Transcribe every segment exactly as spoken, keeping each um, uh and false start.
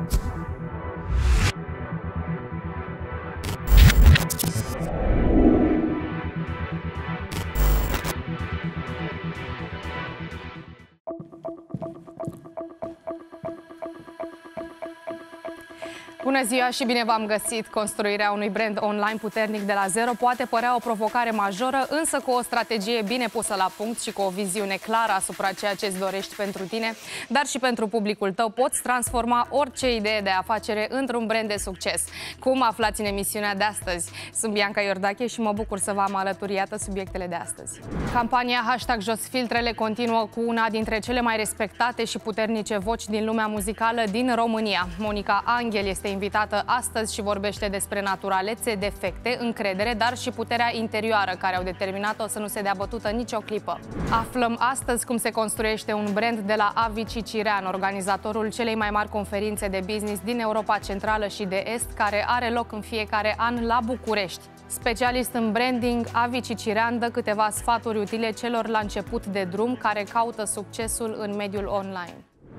Bună ziua și bine v-am găsit! Construirea unui brand online puternic de la zero poate părea o provocare majoră, însă cu o strategie bine pusă la punct și cu o viziune clară asupra ceea ce îți dorești pentru tine, dar și pentru publicul tău, poți transforma orice idee de afacere într-un brand de succes. Cum aflați în emisiunea de astăzi? Sunt Bianca Iordache și mă bucur să v-am alături, iată subiectele de astăzi. Campania hashtag Jos Filtrele continuă cu una dintre cele mai respectate și puternice voci din lumea muzicală din România. Monica Anghel este invitată astăzi și vorbește despre naturalețe, defecte, încredere, dar și puterea interioară care au determinat-o să nu se dea bătută nicio clipă. Aflăm astăzi cum se construiește un brand de la Avi Cicirean, organizatorul celei mai mari conferințe de business din Europa Centrală și de Est, care are loc în fiecare an la București. Specialist în branding, Avi Cicirean dă câteva sfaturi utile celor la început de drum care caută succesul în mediul online.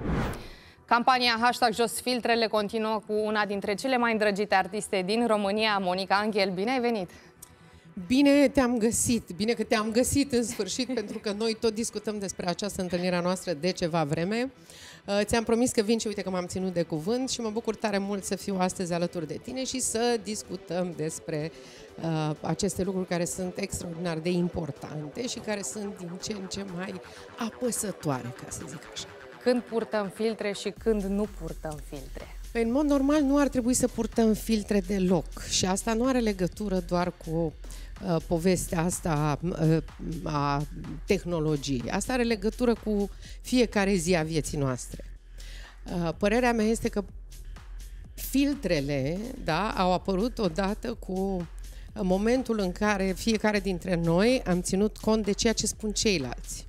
Campania hashtag Jos Filtrele continuă cu una dintre cele mai îndrăgite artiste din România, Monica Anghel. Bine ai venit! Bine te-am găsit! Bine că te-am găsit în sfârșit, pentru că noi tot discutăm despre această întâlnire a noastră de ceva vreme. Ți-am promis că vin și uite că m-am ținut de cuvânt și mă bucur tare mult să fiu astăzi alături de tine și să discutăm despre uh, aceste lucruri care sunt extraordinar de importante și care sunt din ce în ce mai apăsătoare, ca să zic așa. Când purtăm filtre și când nu purtăm filtre? Păi, în mod normal, nu ar trebui să purtăm filtre deloc. Și asta nu are legătură doar cu uh, povestea asta uh, a tehnologiei. Asta are legătură cu fiecare zi a vieții noastre. Uh, părerea mea este că filtrele, da, au apărut odată cu momentul în care fiecare dintre noi am ținut cont de ceea ce spun ceilalți.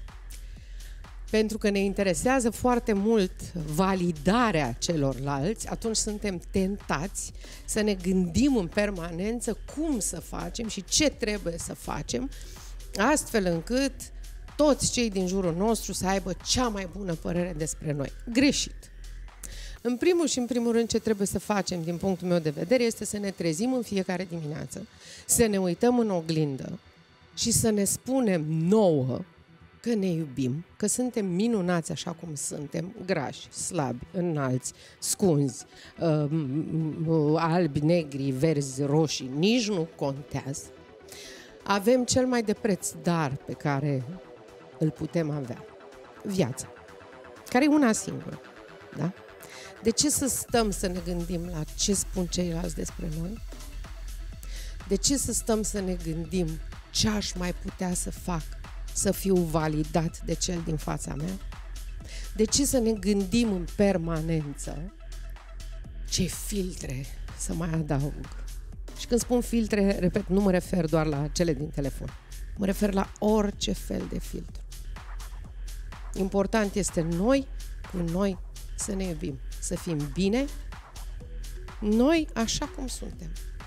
Pentru că ne interesează foarte mult validarea celorlalți, atunci suntem tentați să ne gândim în permanență cum să facem și ce trebuie să facem, astfel încât toți cei din jurul nostru să aibă cea mai bună părere despre noi. Greșit. În primul și în primul rând ce trebuie să facem, din punctul meu de vedere, este să ne trezim în fiecare dimineață, să ne uităm în oglindă și să ne spunem nouă că ne iubim, că suntem minunați așa cum suntem, grași, slabi, înalți, scunzi, uh, albi, negri, verzi, roșii, nici nu contează. Avem cel mai de preț dar pe care îl putem avea, viața, care e una singură, da? De ce să stăm să ne gândim la ce spun ceilalți despre noi? De ce să stăm să ne gândim ce aș mai putea să fac să fiu validat de cel din fața mea? De ce să ne gândim în permanență ce filtre să mai adaug? Și când spun filtre, repet, nu mă refer doar la cele din telefon. Mă refer la orice fel de filtru. Important este noi cu noi să ne iubim, să fim bine, noi așa cum suntem.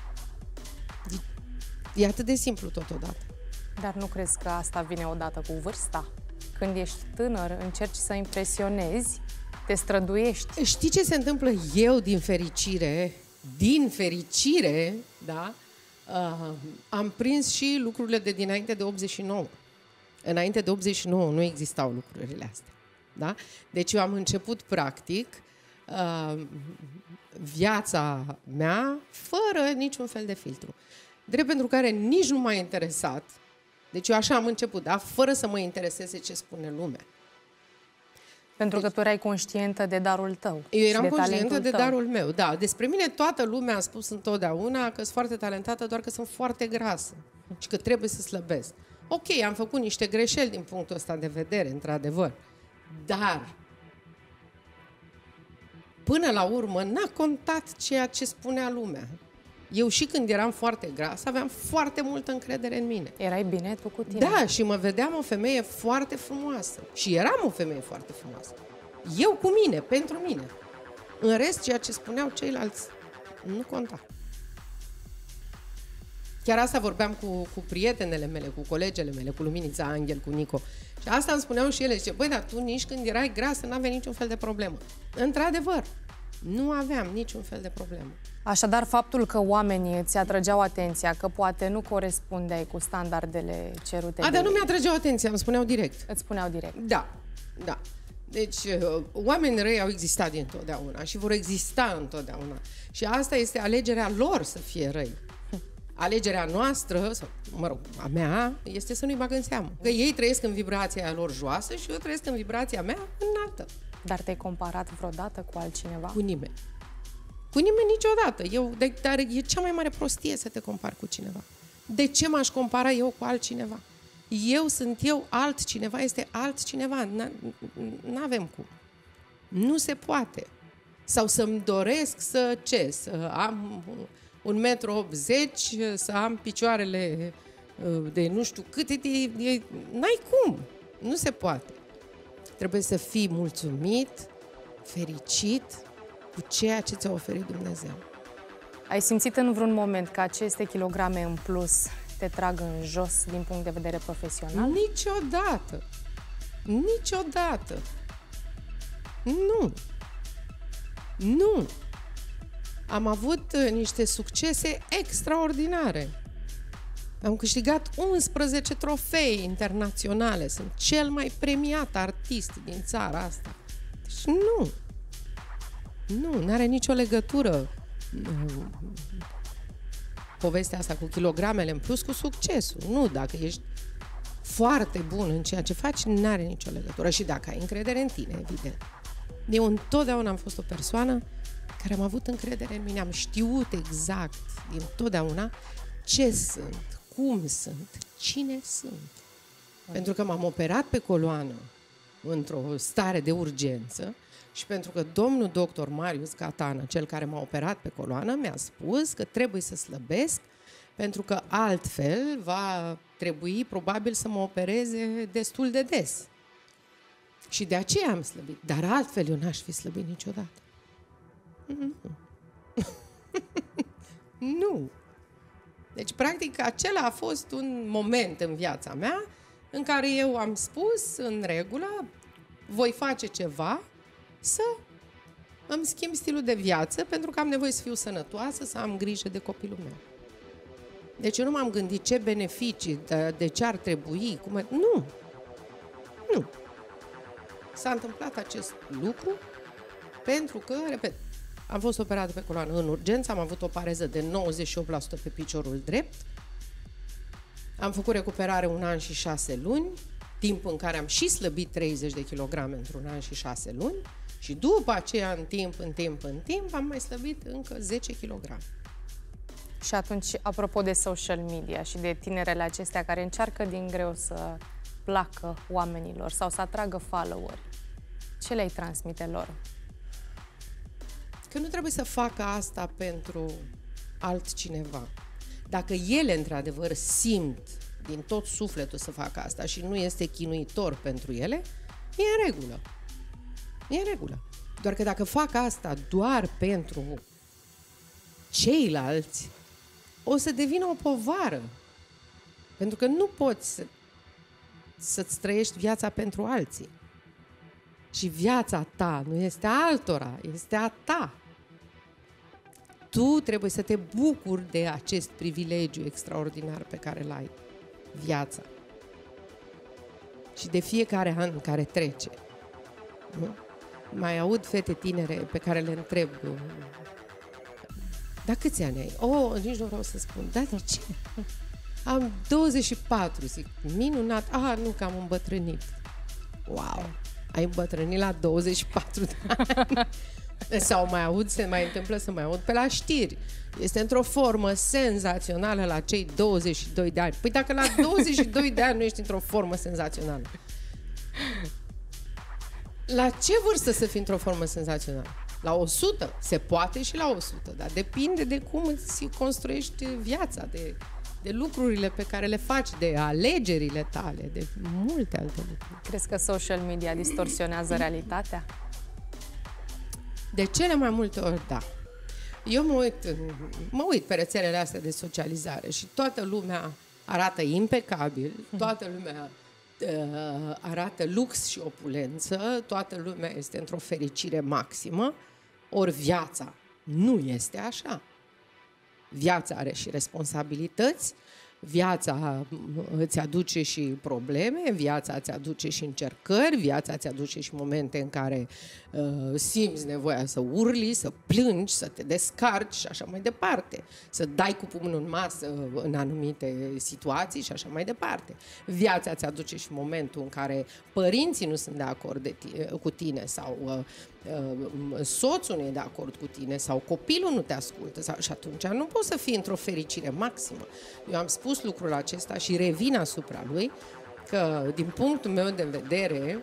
E atât de simplu totodată. Dar nu crezi că asta vine odată cu vârsta? Când ești tânăr, încerci să impresionezi, te străduiești. Știi ce se întâmplă? Eu, din fericire, din fericire, da, uh, am prins și lucrurile de dinainte de optzeci și nouă. Înainte de optzeci și nouă nu existau lucrurile astea. Da? Deci eu am început, practic, uh, viața mea fără niciun fel de filtru. Drept pentru care nici nu m-a interesat. Deci eu așa am început, da? Fără să mă intereseze ce spune lumea. Pentru deci, că tu erai conștientă de darul tău. Eu eram de conștientă de tău. darul meu, da. Despre mine toată lumea a spus întotdeauna că sunt foarte talentată, doar că sunt foarte grasă și că trebuie să slăbesc. Ok, am făcut niște greșeli din punctul ăsta de vedere, într-adevăr. Dar până la urmă n-a contat ceea ce spunea lumea. Eu și când eram foarte grasă aveam foarte multă încredere în mine. Erai bine tu cu tine. Da, și mă vedeam o femeie foarte frumoasă. Și eram o femeie foarte frumoasă. Eu cu mine, pentru mine. În rest, ceea ce spuneau ceilalți nu conta. Chiar asta vorbeam cu, cu prietenele mele, cu colegele mele, cu Luminița Anghel, cu Nico. Și asta îmi spuneau și ele. Zice, băi, dar tu nici când erai grasă n-aveai niciun fel de problemă. Într-adevăr. Nu aveam niciun fel de problemă. Așadar, faptul că oamenii îți atrăgeau atenția, că poate nu corespundeai cu standardele cerute... A, de... dar nu mi-atrăgeau atenția, îmi spuneau direct. Îți spuneau direct. Da, da. Deci, oamenii răi au existat dintotdeauna și vor exista întotdeauna. Și asta este alegerea lor să fie răi. Alegerea noastră, sau, mă rog, a mea, este să nu-i bag în seamă. Că ei trăiesc în vibrația lor joasă și eu trăiesc în vibrația mea înaltă. Dar te-ai comparat vreodată cu altcineva? Cu nimeni. Cu nimeni niciodată. Eu, de, dar e cea mai mare prostie să te compari cu cineva. De ce m-aș compara eu cu altcineva? Eu sunt eu, altcineva este altcineva. N-avem cum. Nu se poate. Sau să-mi doresc să ce? Să am un metru optzeci, să am picioarele de nu știu câte, n-ai cum. Nu se poate. Trebuie să fii mulțumit, fericit cu ceea ce ți-a oferit Dumnezeu. Ai simțit în vreun moment că aceste kilograme în plus te trag în jos din punct de vedere profesional? Niciodată. Niciodată. Nu. Nu. Am avut niște succese extraordinare. Am câștigat unsprezece trofee internaționale. Sunt cel mai premiat artist din țara asta. Deci nu. Nu, n-are nicio legătură povestea asta cu kilogramele în plus cu succesul. Nu, dacă ești foarte bun în ceea ce faci, n-are nicio legătură. Și dacă ai încredere în tine, evident. Eu întotdeauna am fost o persoană care am avut încredere în mine. Am știut exact din totdeauna ce sunt, cum sunt, cine sunt. Pentru că m-am operat pe coloană într-o stare de urgență și pentru că domnul doctor Marius Catană, cel care m-a operat pe coloană, mi-a spus că trebuie să slăbesc pentru că altfel va trebui probabil să mă opereze destul de des. Și de aceea am slăbit. Dar altfel eu n-aș fi slăbit niciodată. Nu. Nu. Deci, practic, acela a fost un moment în viața mea în care eu am spus, în regulă, voi face ceva să îmi schimb stilul de viață pentru că am nevoie să fiu sănătoasă, să am grijă de copilul meu. Deci eu nu m-am gândit ce beneficii, de, de ce ar trebui, cum... Nu. Nu. S-a întâmplat acest lucru pentru că, repet, am fost operată pe coloană în urgență, am avut o pareză de nouăzeci și opt la sută pe piciorul drept, am făcut recuperare un an și șase luni, timp în care am și slăbit treizeci de kilograme într-un an și șase luni și după aceea, în timp, în timp, în timp, am mai slăbit încă zece kilograme. Și atunci, apropo de social media și de tinerele acestea care încearcă din greu să placă oamenilor sau să atragă followeri, ce le-ai transmite lor? Că nu trebuie să facă asta pentru altcineva. Dacă ele, într-adevăr, simt din tot sufletul să facă asta și nu este chinuitor pentru ele, e în regulă. E în regulă. Doar că dacă fac asta doar pentru ceilalți, o să devină o povară. Pentru că nu poți să, să-ți trăiești viața pentru alții. Și viața ta nu este a altora, este a ta. Tu trebuie să te bucuri de acest privilegiu extraordinar pe care îl ai, viața. Și de fiecare an care trece. Nu? Mai aud fete tinere pe care le întreb, dar câți ani ai? Oh, nici nu vreau să spun. Da, de ce? Am douăzeci și patru, zic, minunat. Ah, nu, că am îmbătrânit. Wow, ai îmbătrânit la douăzeci și patru de ani. Sau mai aud, se mai întâmplă să mai aud pe la știri. Este într-o formă senzațională la cei douăzeci și doi de ani. Păi dacă la douăzeci și doi de ani nu ești într-o formă senzațională, la ce vârstă să fii într-o formă senzațională? La o sută? Se poate și la o sută, dar depinde de cum îți construiești viața, de, de lucrurile pe care le faci, de alegerile tale, de multe alte lucruri. Crezi că social media distorsionează realitatea? De cele mai multe ori, da. Eu mă uit, mă uit pe rețelele astea de socializare și toată lumea arată impecabil, toată lumea uh, arată lux și opulență, toată lumea este într-o fericire maximă, Ori viața nu este așa. Viața are și responsabilități, viața îți aduce și probleme, viața îți aduce și încercări, viața îți aduce și momente în care uh, simți nevoia să urli, să plângi, să te descarci și așa mai departe, să dai cu pumnul în masă în anumite situații și așa mai departe. Viața îți aduce și momentul în care părinții nu sunt de acord de tine, cu tine sau uh, uh, soțul nu e de acord cu tine sau copilul nu te ascultă sau, și atunci nu poți să fii într-o fericire maximă. Eu am spus lucrul acesta și revin asupra lui, că din punctul meu de vedere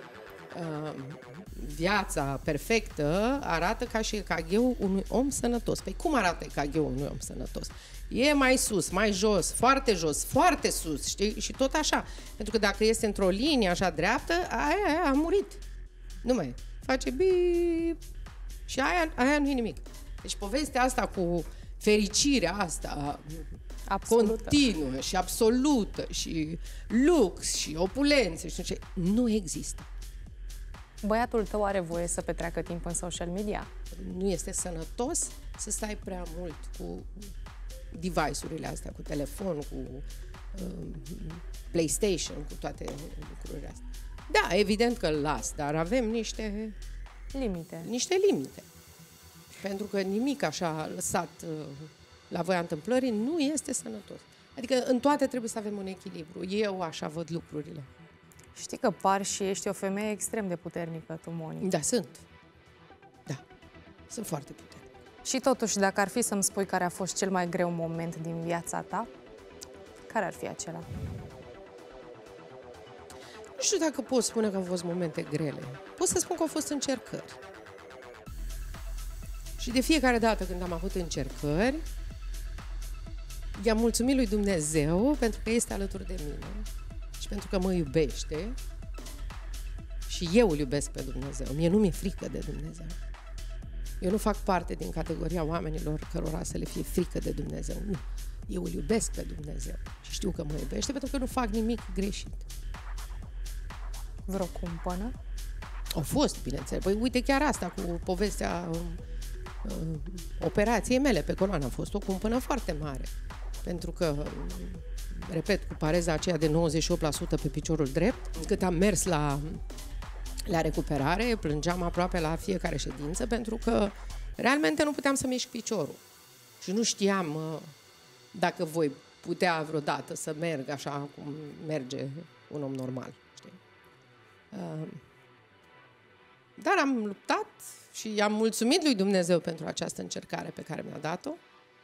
viața perfectă arată ca și E K G-ul unui om sănătos. Păi cum arată E K G-ul unui om sănătos? E mai sus, mai jos, foarte jos, foarte sus, știi? Și tot așa. Pentru că dacă este într-o linie așa dreaptă, aia, aia a murit. Nu mai face bip și aia, aia nu e nimic. Deci povestea asta cu fericirea asta absolută, continuă și absolută și lux și opulență și ce, nu există. Băiatul tău are voie să petreacă timp în social media? Nu este sănătos să stai prea mult cu device-urile astea, cu telefon, cu um, PlayStation, cu toate lucrurile astea. Da, evident că îl las, dar avem niște limite. Niște limite. Pentru că nimic așa lăsat uh, la voia întâmplării nu este sănătos. Adică în toate trebuie să avem un echilibru. Eu așa văd lucrurile. Știi că par și ești o femeie extrem de puternică, tu, Monica. Da, sunt. Da, sunt foarte puternică. Și totuși, dacă ar fi să-mi spui care a fost cel mai greu moment din viața ta, care ar fi acela? Nu știu dacă pot spune că au fost momente grele. Pot să spun că au fost încercări. Și de fiecare dată când am avut încercări, i-am mulțumit lui Dumnezeu pentru că este alături de mine și pentru că mă iubește și eu îl iubesc pe Dumnezeu. Mie nu mi-e frică de Dumnezeu. Eu nu fac parte din categoria oamenilor cărora să le fie frică de Dumnezeu. Nu. Eu îl iubesc pe Dumnezeu și știu că mă iubește pentru că nu fac nimic greșit. Vreo cumpănă? Au fost, bineînțeles. Păi uite chiar asta cu povestea um, um, operației mele pe coloană. A fost o cumpănă foarte mare. Pentru că, repet, cu pareza aceea de nouăzeci și opt la sută pe piciorul drept, cât am mers la, la recuperare, plângeam aproape la fiecare ședință, pentru că realmente nu puteam să mișc piciorul. Și nu știam uh, dacă voi putea vreodată să merg așa cum merge un om normal. Știi? Uh, dar am luptat și am mulțumit lui Dumnezeu pentru această încercare pe care mi-a dat-o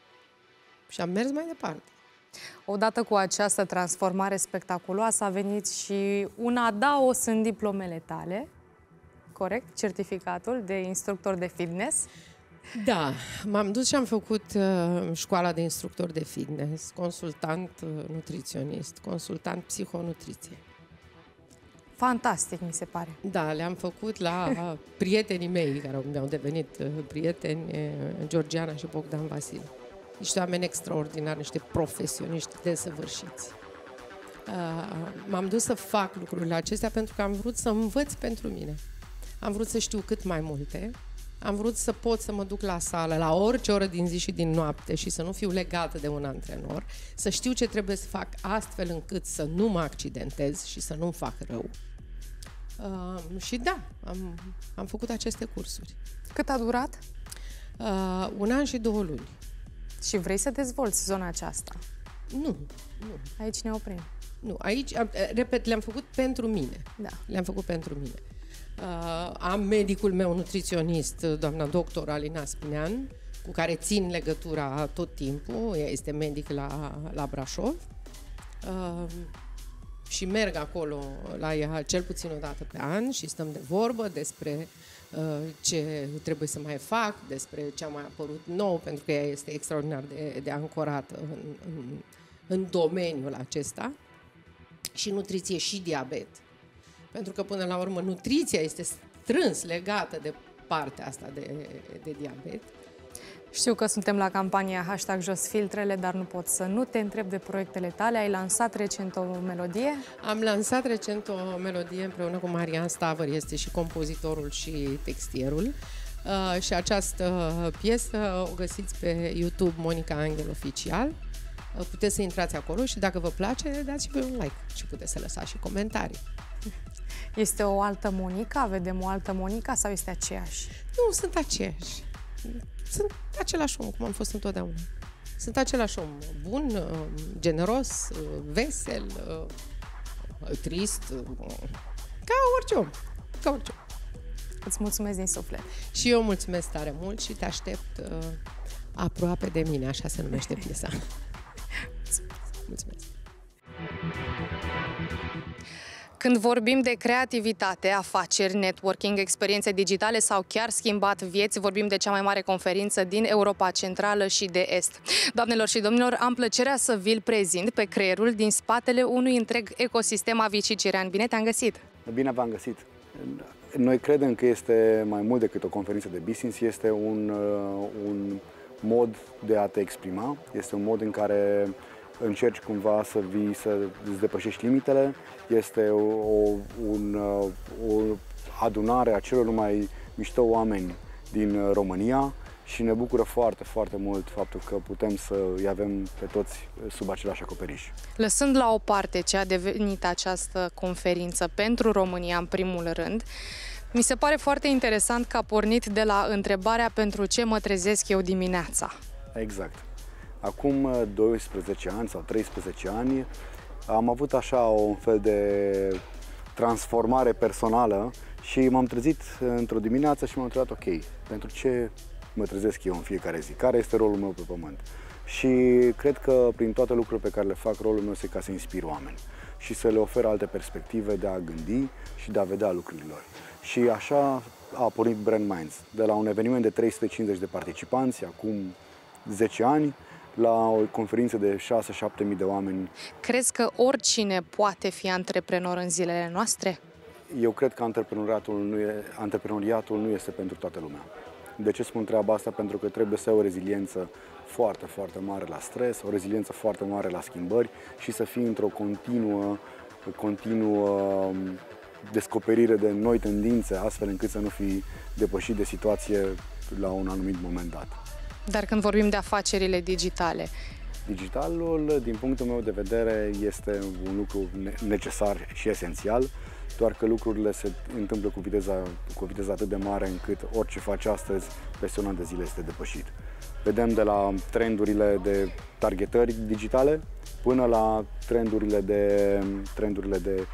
și am mers mai departe. Odată cu această transformare spectaculoasă a venit și un adaos în diplomele tale, corect? Certificatul de instructor de fitness. Da, m-am dus și am făcut uh, școala de instructor de fitness, consultant uh, nutriționist, consultant psihonutriție. Fantastic, mi se pare. Da, le-am făcut la prietenii mei, care mi-au devenit uh, prieteni, uh, Georgiana și Bogdan Vasile. Niște oameni extraordinari, niște profesioniști desăvârșiți. Uh, m-am dus să fac lucrurile acestea pentru că am vrut să învăț pentru mine. Am vrut să știu cât mai multe. Am vrut să pot să mă duc la sală la orice oră din zi și din noapte și să nu fiu legată de un antrenor, să știu ce trebuie să fac astfel încât să nu mă accidentez și să nu-mi fac rău. Uh, și da, am, am făcut aceste cursuri. Cât a durat? Uh, un an și două luni. Și vrei să dezvolți zona aceasta? Nu, nu. Aici ne oprim. Nu, aici, repet, le-am făcut pentru mine. Da. Le-am făcut pentru mine. Uh, am medicul meu nutriționist, doamna doctor Alina Spinean, cu care țin legătura tot timpul. Ea este medic la, la Brașov. Uh, și merg acolo la ea cel puțin o dată pe an și stăm de vorbă despre uh, ce trebuie să mai fac, despre ce a mai apărut nou, pentru că ea este extraordinar de, de ancorată în, în, în domeniul acesta. Și nutriție și diabet. Pentru că, până la urmă, nutriția este strâns legată de partea asta de, de diabet. Știu că suntem la campania hashtag Jos Filtrele, dar nu pot să nu te întreb de proiectele tale. Ai lansat recent o melodie? Am lansat recent o melodie împreună cu Marian Stavăr, este și compozitorul și textierul. Uh, și această piesă o găsiți pe YouTube Monica Angel Oficial. Uh, puteți să intrați acolo și dacă vă place, dați-vă un like și puteți să lăsați și comentarii. Este o altă Monica? Vedem o altă Monica sau este aceeași? Nu, sunt aceiași. Sunt același om, cum am fost întotdeauna. Sunt același om bun, generos, vesel, trist, ca orice om. Ca orice om. Îți mulțumesc din suflet. Și eu mulțumesc tare mult și te aștept uh, aproape de mine, așa se numește piesa. Mulțumesc. Când vorbim de creativitate, afaceri, networking, experiențe digitale sau chiar schimbat vieți, vorbim de cea mai mare conferință din Europa Centrală și de Est. Doamnelor și domnilor, am plăcerea să vi-l prezint pe creierul din spatele unui întreg ecosistem Avicii Cirean. Bine te-am găsit! Bine v-am găsit! Noi credem că este mai mult decât o conferință de business, este un, un mod de a te exprima, este un mod în care încerci cumva să vii, să îți depășești limitele, este o, un, o adunare a celor mai mișto oameni din România și ne bucură foarte, foarte mult faptul că putem să îi avem pe toți sub același acoperiș. Lăsând la o parte ce a devenit această conferință pentru România în primul rând, mi se pare foarte interesant că a pornit de la întrebarea pentru ce mă trezesc eu dimineața. Exact. Acum doisprezece ani sau treisprezece ani am avut așa un fel de transformare personală și m-am trezit într-o dimineață și m-am întrebat, ok, pentru ce mă trezesc eu în fiecare zi? Care este rolul meu pe pământ? Și cred că prin toate lucrurile pe care le fac, rolul meu este ca să inspir oameni și să le ofer alte perspective de a gândi și de a vedea lucrurile lor. Și așa a pornit Brand Minds, de la un eveniment de trei sute cincizeci de participanți, acum zece ani, la o conferință de șase șapte mii de oameni. Crezi că oricine poate fi antreprenor în zilele noastre? Eu cred că antreprenoriatul nu, e, antreprenoriatul nu este pentru toată lumea. De ce spun treaba asta? Pentru că trebuie să ai o reziliență foarte, foarte mare la stres, o reziliență foarte mare la schimbări și să fii într-o continuă, continuă descoperire de noi tendințe, astfel încât să nu fii depășit de situație la un anumit moment dat. Dar când vorbim de afacerile digitale? Digitalul, din punctul meu de vedere, este un lucru necesar și esențial, doar că lucrurile se întâmplă cu viteza, cu o viteză atât de mare încât orice faci astăzi, peste un an de zile este depășit. Vedem de la trendurile de targetări digitale până la trendurile de, trendurile de,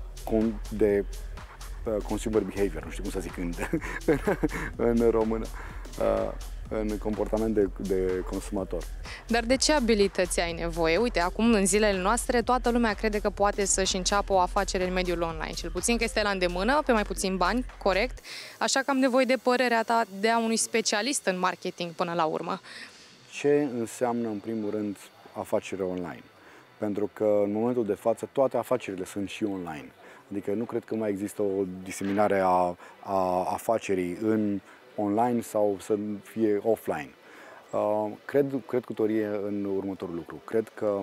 de consumer behavior, nu știu cum să zic în, în română. În comportament de, de consumator. Dar de ce abilități ai nevoie? Uite, acum în zilele noastre toată lumea crede că poate să-și înceapă o afacere în mediul online. Cel puțin că este la îndemână, pe mai puțin bani, corect. Așa că am nevoie de părerea ta de a unui specialist în marketing până la urmă. Ce înseamnă în primul rând afacere online? Pentru că în momentul de față toate afacerile sunt și online. Adică nu cred că mai există o diseminare a, a afacerii în online sau să fie offline. Uh, cred, cred cu tărie în următorul lucru. Cred că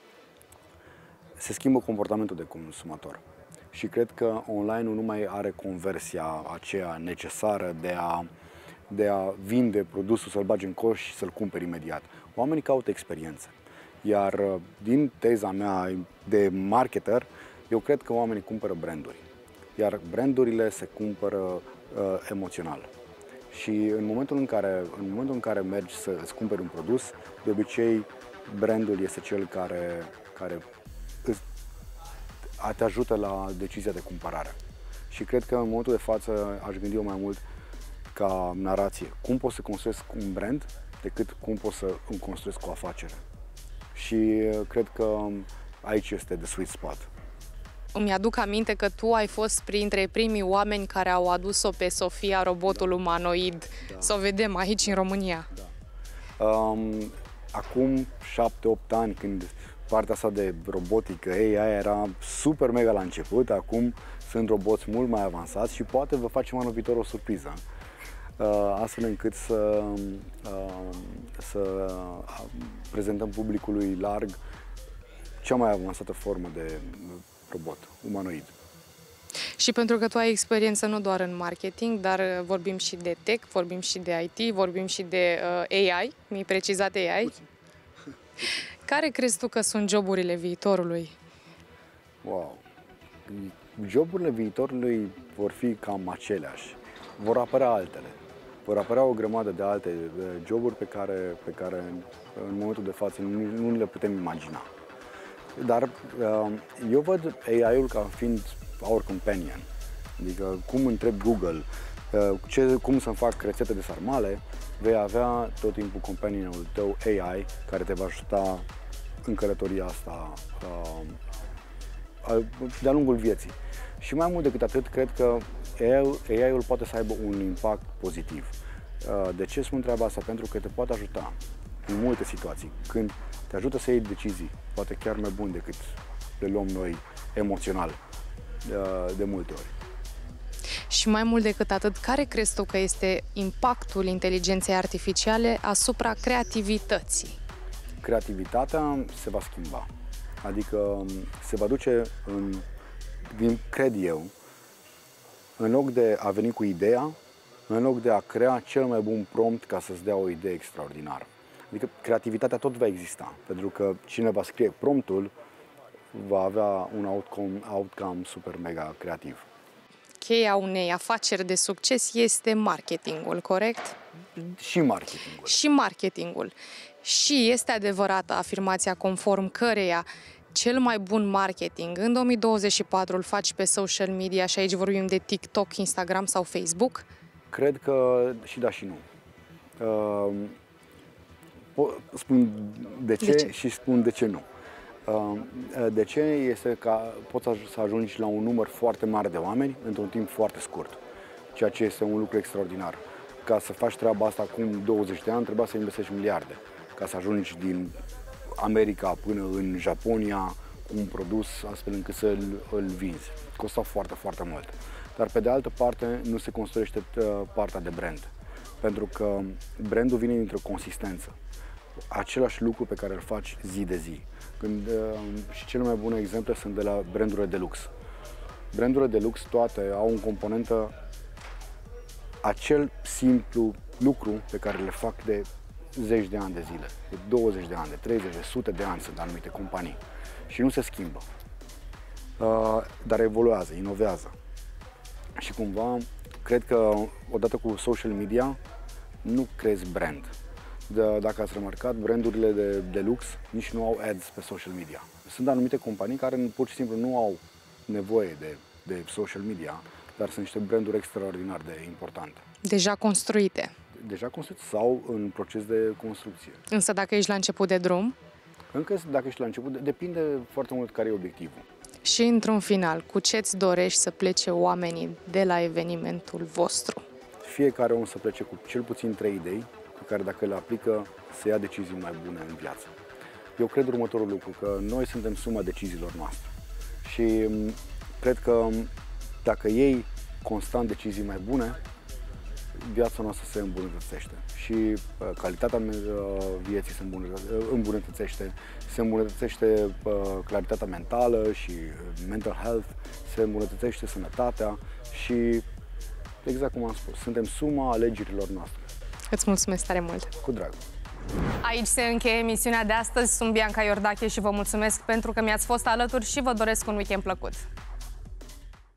se schimbă comportamentul de consumator și cred că online-ul nu mai are conversia aceea necesară de a, de a vinde produsul, să-l bagi în coș și să-l cumperi imediat. Oamenii caută experiențe. Iar din teza mea de marketer, eu cred că oamenii cumpără branduri. Iar brandurile se cumpără uh, emoțional. Și în momentul în care, în momentul în care mergi să îți cumperi un produs, de obicei brandul este cel care, care îți, te ajută la decizia de cumpărare. Și cred că în momentul de față aș gândi eu mai mult ca narație. Cum pot să construiesc un brand decât cum pot să îmi construiesc o afacere. Și cred că aici este the sweet spot. Îmi aduc aminte că tu ai fost printre primii oameni care au adus-o pe Sofia, robotul da. umanoid, da. să o vedem aici în România. Da. Um, acum șapte opt ani, când partea asta de robotică, ei, aia era super mega la început, acum sunt roboți mult mai avansați și poate vă facem anul viitor o surpriză. Uh, astfel încât să, uh, să prezentăm publicului larg cea mai avansată formă de robot umanoid. Și pentru că tu ai experiență nu doar în marketing, dar vorbim și de tech, vorbim și de I T, vorbim și de uh, A I, mi-ai precizat A I. Puțin. Care crezi tu că sunt joburile viitorului? Wow! Joburile viitorului vor fi cam aceleași. Vor apărea altele. Vor apărea o grămadă de alte joburi pe care, pe care în momentul de față nu, nu le putem imagina. Dar eu văd A I-ul ca fiind our companion. Adică cum întreb Google, ce, cum să-mi fac rețete de sarmale, vei avea tot timpul companionul tău A I care te va ajuta în călătoria asta de-a lungul vieții. Și mai mult decât atât, cred că A I-ul poate să aibă un impact pozitiv. De ce spun treaba asta? Pentru că te poate ajuta în multe situații. Când te ajută să iei decizii, poate chiar mai bun decât le luăm noi emoțional de multe ori. Și mai mult decât atât, care crezi tu că este impactul inteligenței artificiale asupra creativității? Creativitatea se va schimba. Adică se va duce în, din, cred eu, în loc de a veni cu ideea, în loc de a crea cel mai bun prompt ca să-ți dea o idee extraordinară. Adică creativitatea tot va exista, pentru că cine va scrie promptul va avea un outcome, outcome super mega creativ. Cheia unei afaceri de succes este marketingul, corect? Și marketingul. Și marketingul. Și este adevărată afirmația conform căreia cel mai bun marketing în două mii douăzeci și patru îl faci pe social media și aici vorbim de TikTok, Instagram sau Facebook? Cred că și da și nu. Uh, spun de ce, de ce și spun de ce nu. Uh, de ce este că poți să ajungi la un număr foarte mare de oameni într-un timp foarte scurt, ceea ce este un lucru extraordinar. Ca să faci treaba asta acum douăzeci de ani, trebuia să investești miliarde. Ca să ajungi din America până în Japonia cu un produs astfel încât să îl vinzi. Costa foarte, foarte mult. Dar pe de altă parte nu se construiește partea de brand. Pentru că brandul vine dintr-o consistență. Același lucru pe care îl faci zi de zi. Când, și cele mai bune exemple sunt de la brandurile de lux. Brandurile de lux toate au în componentă acel simplu lucru pe care le fac de zeci de ani de zile, de douăzeci de ani, de treizeci, de sute de ani sunt anumite companii și nu se schimbă, uh, dar evoluează, inovează. Și cumva, cred că odată cu social media nu crezi brand. De, dacă ați remarcat, brandurile de, de lux nici nu au ads pe social media. Sunt anumite companii care pur și simplu nu au nevoie de, de social media, dar sunt niște branduri extraordinar de importante. Deja construite. Deja construite sau în proces de construcție. Însă dacă ești la început de drum? Încă dacă ești la început, depinde foarte mult care e obiectivul. Și într-un final, cu ce îți dorești să plece oamenii de la evenimentul vostru? Fiecare om să plece cu cel puțin trei idei pe care dacă le aplică să ia decizii mai bune în viață. Eu cred următorul lucru, că noi suntem suma deciziilor noastre și cred că dacă iei constant decizii mai bune, viața noastră se îmbunătățește și uh, calitatea uh, vieții se îmbunătățește, se îmbunătățește uh, claritatea mentală și mental health, se îmbunătățește sănătatea și, exact cum am spus, suntem suma alegerilor noastre. Îți mulțumesc tare mult! Cu drag! Aici se încheie emisiunea de astăzi. Sunt Bianca Iordache și vă mulțumesc pentru că mi-ați fost alături și vă doresc un weekend plăcut!